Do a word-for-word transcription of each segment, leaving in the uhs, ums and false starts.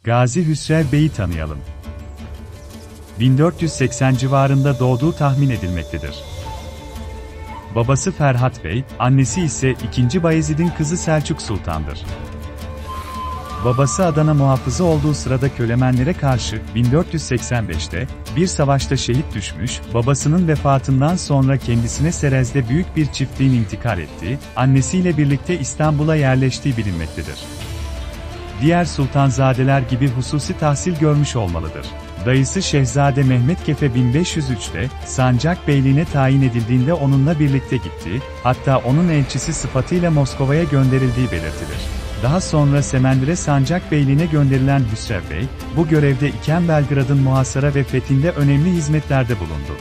Gazi Hüsrev Bey'i tanıyalım. bin dört yüz seksen civarında doğduğu tahmin edilmektedir. Babası Ferhat Bey, annesi ise ikinci Bayezid'in kızı Selçuk Sultan'dır. Babası Adana muhafızı olduğu sırada Kölemenlere karşı bin dört yüz seksen beşte bir savaşta şehit düşmüş, babasının vefatından sonra kendisine Serez'de büyük bir çiftliğin intikal ettiği, annesiyle birlikte İstanbul'a yerleştiği bilinmektedir. Diğer sultanzadeler gibi hususi tahsil görmüş olmalıdır. Dayısı Şehzade Mehmet Kefe bin beş yüz üçte Sancak Beyliğine tayin edildiğinde onunla birlikte gitti, hatta onun elçisi sıfatıyla Moskova'ya gönderildiği belirtilir. Daha sonra Semendire Sancak Beyliğine gönderilen Hüsrev Bey, bu görevde iken Belgrad'ın muhasara ve fethinde önemli hizmetlerde bulundu.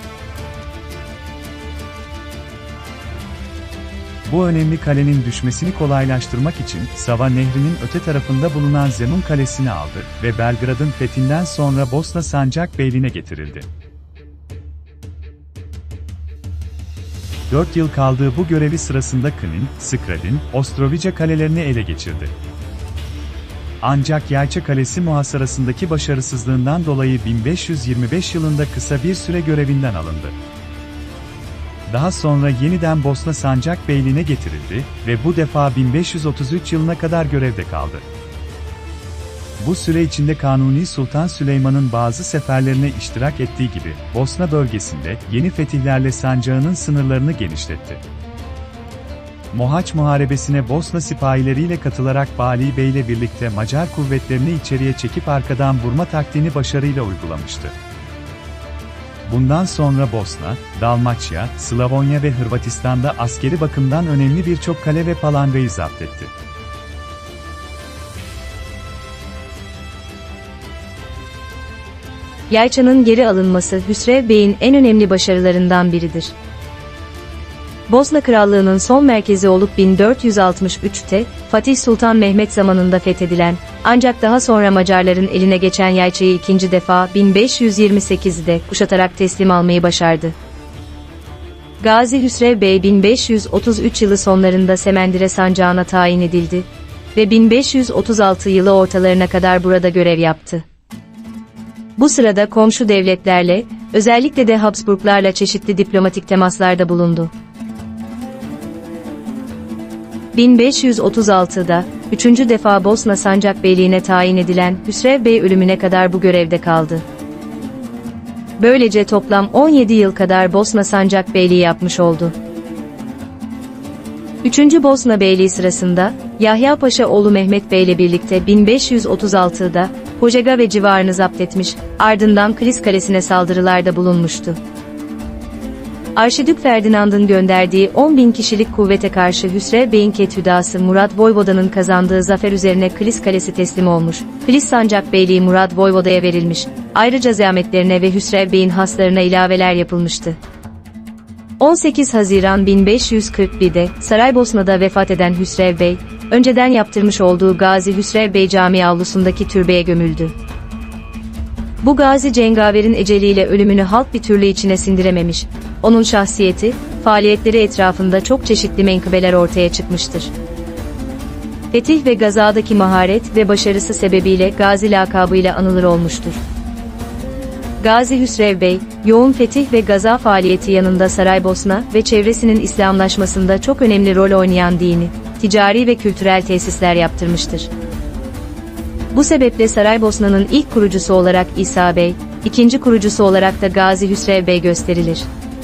Bu önemli kalenin düşmesini kolaylaştırmak için Sava Nehri'nin öte tarafında bulunan Zemun Kalesi'ni aldı ve Belgrad'ın fethinden sonra Bosna Sancak Beyliğine getirildi. Dört yıl kaldığı bu görevi sırasında Knin, Skradin, Ostrovica kalelerini ele geçirdi. Ancak Yayça Kalesi muhasarasındaki başarısızlığından dolayı bin beş yüz yirmi beş yılında kısa bir süre görevinden alındı. Daha sonra yeniden Bosna Sancak Beyliğine getirildi ve bu defa bin beş yüz otuz üç yılına kadar görevde kaldı. Bu süre içinde Kanuni Sultan Süleyman'ın bazı seferlerine iştirak ettiği gibi, Bosna bölgesinde yeni fetihlerle sancağının sınırlarını genişletti. Mohaç Muharebesi'ne Bosna sipahileriyle katılarak Bali Bey ile birlikte Macar kuvvetlerini içeriye çekip arkadan vurma taktiğini başarıyla uygulamıştı. Bundan sonra Bosna, Dalmaçya, Slavonya ve Hırvatistan'da askeri bakımdan önemli birçok kale ve palangayı zapt etti. Yayça'nın geri alınması Hüsrev Bey'in en önemli başarılarından biridir. Bosna Krallığı'nın son merkezi olup bin dört yüz altmış üçte Fatih Sultan Mehmet zamanında fethedilen, ancak daha sonra Macarların eline geçen Yayça'yı ikinci defa bin beş yüz yirmi sekizde kuşatarak teslim almayı başardı. Gazi Hüsrev Bey bin beş yüz otuz üç yılı sonlarında Semendire Sancağı'na tayin edildi ve bin beş yüz otuz altı yılı ortalarına kadar burada görev yaptı. Bu sırada komşu devletlerle, özellikle de Habsburglarla çeşitli diplomatik temaslarda bulundu. bin beş yüz otuz altıda, üçüncü defa Bosna Sancak Beyliğine tayin edilen Hüsrev Bey ölümüne kadar bu görevde kaldı. Böylece toplam on yedi yıl kadar Bosna Sancak Beyliği yapmış oldu. üçüncü Bosna Beyliği sırasında, Yahya Paşa oğlu Mehmet Bey ile birlikte bin beş yüz otuz altıda, Požega ve civarını zapt etmiş, ardından Kilis Kalesi'ne saldırılarda bulunmuştu. Arşidük Ferdinand'ın gönderdiği on bin kişilik kuvvete karşı Hüsrev Bey'in Kethüdası Murat Voyvoda'nın kazandığı zafer üzerine Kilis Kalesi teslim olmuş, Kilis Sancak Beyliği Murat Voyvoda'ya verilmiş, ayrıca zahmetlerine ve Hüsrev Bey'in haslarına ilaveler yapılmıştı. on sekiz Haziran bin beş yüz kırk birde Saraybosna'da vefat eden Hüsrev Bey, önceden yaptırmış olduğu Gazi Hüsrev Bey Camii avlusundaki türbeye gömüldü. Bu gazi cengaverin eceliyle ölümünü halk bir türlü içine sindirememiş, onun şahsiyeti, faaliyetleri etrafında çok çeşitli menkıbeler ortaya çıkmıştır. Fetih ve gazadaki maharet ve başarısı sebebiyle Gazi lakabıyla anılır olmuştur. Gazi Hüsrev Bey, yoğun fetih ve gaza faaliyeti yanında Saraybosna ve çevresinin İslamlaşmasında çok önemli rol oynayan dini, ticari ve kültürel tesisler yaptırmıştır. Bu sebeple Saraybosna'nın ilk kurucusu olarak İsa Bey, ikinci kurucusu olarak da Gazi Hüsrev Bey gösterilir.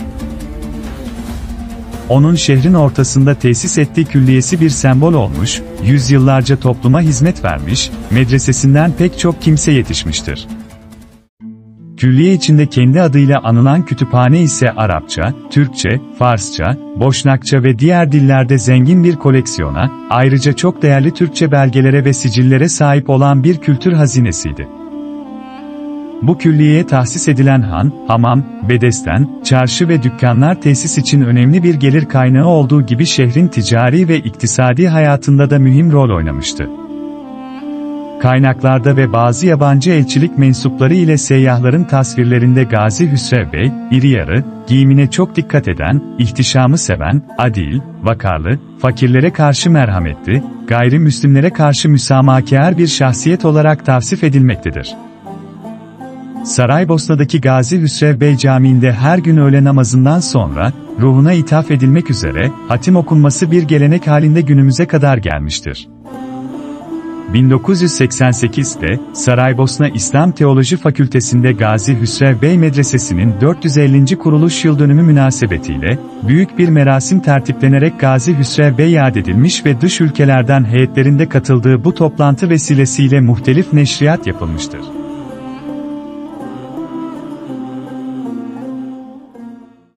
Onun şehrin ortasında tesis ettiği külliyesi bir sembol olmuş, yüzyıllarca topluma hizmet vermiş, medresesinden pek çok kimse yetişmiştir. Külliye içinde kendi adıyla anılan kütüphane ise Arapça, Türkçe, Farsça, Boşnakça ve diğer dillerde zengin bir koleksiyona, ayrıca çok değerli Türkçe belgelere ve sicillere sahip olan bir kültür hazinesiydi. Bu külliyeye tahsis edilen han, hamam, bedesten, çarşı ve dükkanlar tesis için önemli bir gelir kaynağı olduğu gibi şehrin ticari ve iktisadi hayatında da mühim rol oynamıştı. Kaynaklarda ve bazı yabancı elçilik mensupları ile seyyahların tasvirlerinde Gazi Hüsrev Bey, iri yarı, giyimine çok dikkat eden, ihtişamı seven, adil, vakarlı, fakirlere karşı merhametli, gayrimüslimlere karşı müsamahakâr bir şahsiyet olarak tavsif edilmektedir. Saraybosna'daki Gazi Hüsrev Bey Camii'nde her gün öğle namazından sonra, ruhuna ithaf edilmek üzere, hatim okunması bir gelenek halinde günümüze kadar gelmiştir. bin dokuz yüz seksen sekiz'te, Saraybosna İslam Teoloji Fakültesi'nde Gazi Hüsrev Bey Medresesi'nin dört yüz ellinci kuruluş yıldönümü münasebetiyle, büyük bir merasim tertiplenerek Gazi Hüsrev Bey yad edilmiş ve dış ülkelerden heyetlerinde katıldığı bu toplantı vesilesiyle muhtelif neşriyat yapılmıştır.